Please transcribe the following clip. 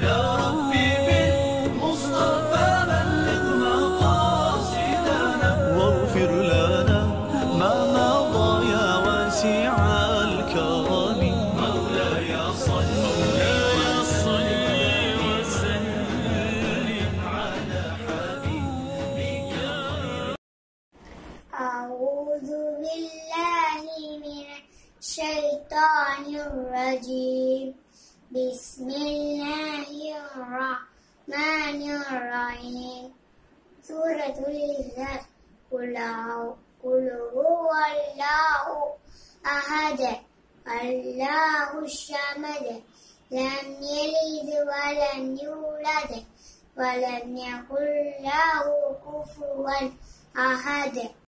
يا ربي بالمصطفى بلغ مقاصدنا واغفر لنا ما مضى يا واسع الكرم. مولاي صل وسلم على حبيبك. أعوذ بالله من الشيطان الرجيم. بسم الله الرحمن الرحيم. سورة الإخلاص. قل هو الله أحد الله الصمد لم يلد ولم يولد ولم يكن له كفوا أحد.